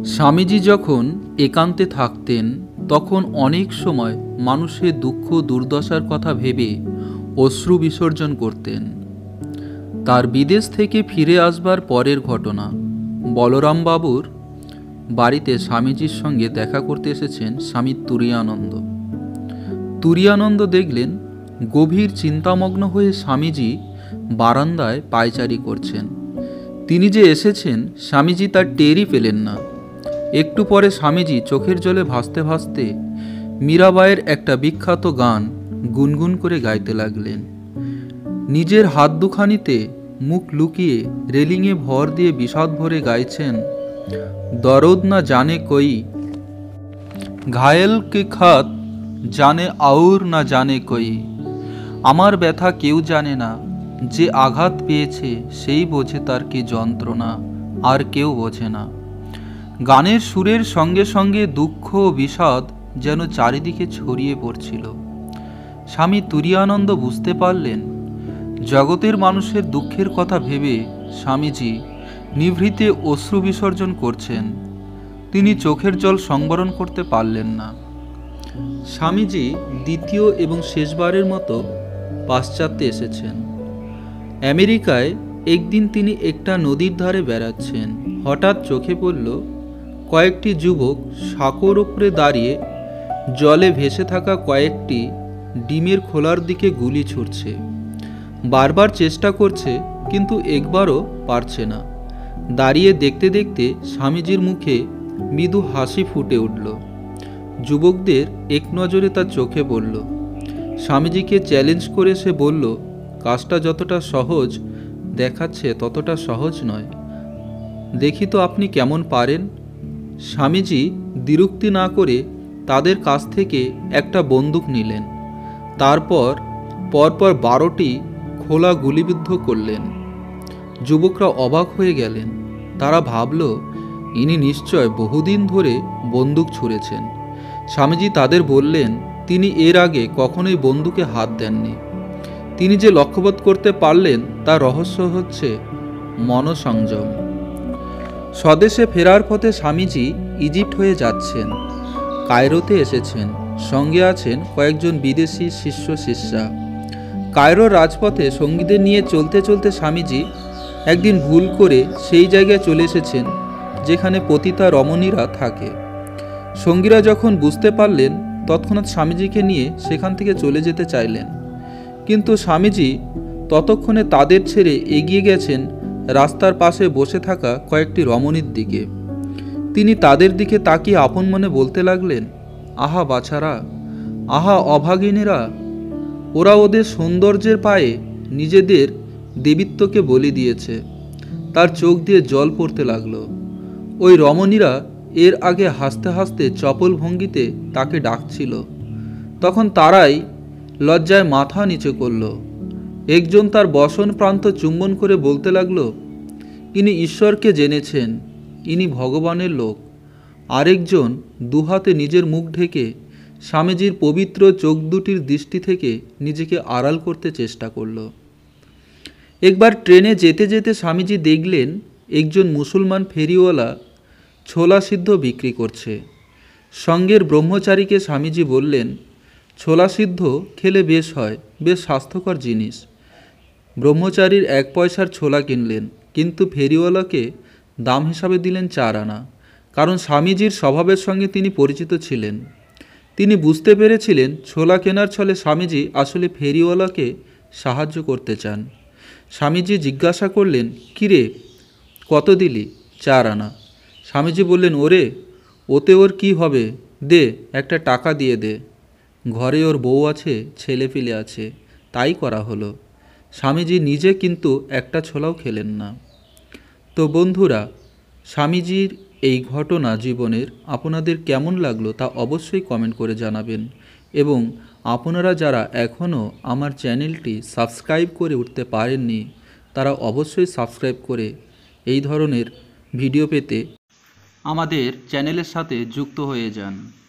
স্বামীজি যখন একান্তে থাকতেন তখন অনেক সময় মানুষের দুঃখ দুর্দশার কথা ভেবে অশ্রু বিসর্জন করতেন। তার বিদেশ থেকে ফিরে আসবার পরের ঘটনা। বলরাম বাবুর বাড়িতে স্বামীজির সঙ্গে দেখা করতে এসেছেন স্বামী তুরীয়ানন্দ। তুরীয়ানন্দ দেখলেন গভীর চিন্তামগ্ন হয়ে স্বামীজি বারান্দায় পায়চারি করছেন। তিনি যে এসেছেন স্বামীজি তার টেরই পেলেন না। একটু পরে স্বামীজি চোখের জলে ভাসতে ভাসতে মীরাবাইয়ের একটা বিখ্যাত গান গুনগুন করে গাইতে লাগলেন। নিজের হাত দুখানিতে মুখ লুকিয়ে রেলিংয়ে ভর দিয়ে বিষাদ ভরে গাইছেন, দরদ না জানে কই, ঘায়েল কে খাত জানে আউর না জানে কই। আমার ব্যথা কেউ জানে না, যে আঘাত পেয়েছে সেই বোঝে তার কি যন্ত্রণা, আর কেউ বোঝে না। গানের সুরের সঙ্গে সঙ্গে দুঃখ ও বিষাদ যেন চারিদিকে ছড়িয়ে পড়ছিল। স্বামী তুরীয়ানন্দ বুঝতে পারলেন জগতের মানুষের দুঃখের কথা ভেবে স্বামীজি নিভৃতে অশ্রু বিসর্জন করছেন। তিনি চোখের জল সংবরণ করতে পারলেন না। স্বামীজি দ্বিতীয় এবং শেষবারের মতো পাশ্চাত্যে এসেছেন। আমেরিকায় একদিন তিনি একটা নদীর ধারে বেড়াচ্ছেন। হঠাৎ চোখে পড়ল কয়েকটি যুবক সাঁকোর উপরে দাঁড়িয়ে জলে ভেসে থাকা কয়েকটি ডিমের খোলার দিকে গুলি ছুড়ছে। বারবার চেষ্টা করছে কিন্তু একবারও পারছে না। দাঁড়িয়ে দেখতে দেখতে স্বামীজির মুখে মৃদু হাসি ফুটে উঠল। যুবকদের এক নজরে তার চোখে পড়ল। স্বামীজিকে চ্যালেঞ্জ করে সে বলল, কাজটা যতটা সহজ দেখাচ্ছে ততটা সহজ নয়, দেখি তো আপনি কেমন পারেন। স্বামীজি দ্বিরুক্তি না করে তাদের কাছ থেকে একটা বন্দুক নিলেন। তারপর পরপর 12টি খোলা গুলিবিদ্ধ করলেন। যুবকরা অবাক হয়ে গেলেন। তারা ভাবল ইনি নিশ্চয় বহুদিন ধরে বন্দুক ছুঁড়েছেন। স্বামীজি তাদের বললেন তিনি এর আগে কখনোই বন্দুকে হাত দেননি। তিনি যে লক্ষ্যবোধ করতে পারলেন তার রহস্য হচ্ছে মনসংযম। স্বদেশে ফেরার পথে স্বামীজি ইজিপ্ট হয়ে যাচ্ছেন। কায়রোতে এসেছেন। সঙ্গে আছেন কয়েকজন বিদেশি শিষ্য শিষ্যা। কায়রোর রাজপথে সঙ্গীদের নিয়ে চলতে চলতে স্বামীজি একদিন ভুল করে সেই জায়গায় চলে এসেছেন যেখানে পতিতা রমণীরা থাকে। সঙ্গীরা যখন বুঝতে পারলেন তৎক্ষণাৎ স্বামীজিকে নিয়ে সেখান থেকে চলে যেতে চাইলেন, কিন্তু স্বামীজি ততক্ষণে তাদের ছেড়ে এগিয়ে গেছেন রাস্তার পাশে বসে থাকা কয়েকটি রমণীর দিকে। তিনি তাদের দিকে তাকিয়ে আপন মনে বলতে লাগলেন, আহা বাছারা, আহা অভাগিনীরা, ওরা ওদের সৌন্দর্যের পায়ে নিজেদের দেবীত্বকে বলি দিয়েছে। তার চোখ দিয়ে জল পড়তে লাগলো। ওই রমণীরা এর আগে হাসতে হাসতে চপল ভঙ্গিতে তাকে ডাকছিল, তখন তারাই লজ্জায় মাথা নিচু করল। একজন তার বসন প্রান্ত চুম্বন করে বলতে লাগলো, ইনি ঈশ্বরকে জেনেছেন, ইনি ভগবানের লোক। আরেকজন দুহাতে নিজের মুখ ঢেকে স্বামীজির পবিত্র চোখ দুটির দৃষ্টি থেকে নিজেকে আড়াল করতে চেষ্টা করল। একবার ট্রেনে যেতে যেতে স্বামীজি দেখলেন একজন মুসলমান ফেরিওয়ালা ছোলা সিদ্ধ বিক্রি করছে। সঙ্গের ব্রহ্মচারীকে স্বামীজি বললেন, ছোলা সিদ্ধ খেলে বেশ হয়, বেশ স্বাস্থ্যকর জিনিস। ব্রহ্মচারীর 1 পয়সার ছোলা কিনলেন, কিন্তু ফেরিওয়ালাকে দাম হিসাবে দিলেন 4 আনা, কারণ স্বামীজির স্বভাবের সঙ্গে তিনি পরিচিত ছিলেন। তিনি বুঝতে পেরেছিলেন ছোলা কেনার ছলে স্বামীজি আসলে ফেরিওয়ালাকে সাহায্য করতে চান। স্বামীজি জিজ্ঞাসা করলেন, কিরে কত দিলি? 4 আনা। স্বামীজি বললেন, ওরে ওতে ওর কি হবে, দে একটা টাকা দিয়ে দে, ঘরে ওর বউ আছে, ছেলে পিলে আছে, তাই করা হলো। স্বামীজি নিজে কিন্তু একটা ছোলাও খেলেন না। তো বন্ধুরা, স্বামীজির এই ঘটনা জীবনের আপনাদের কেমন লাগলো তা অবশ্যই কমেন্ট করে জানাবেন, এবং আপনারা যারা এখনও আমার চ্যানেলটি সাবস্ক্রাইব করে উঠতে পারেননি তারা অবশ্যই সাবস্ক্রাইব করে এই ধরনের ভিডিও পেতে আমাদের চ্যানেলের সাথে যুক্ত হয়ে যান।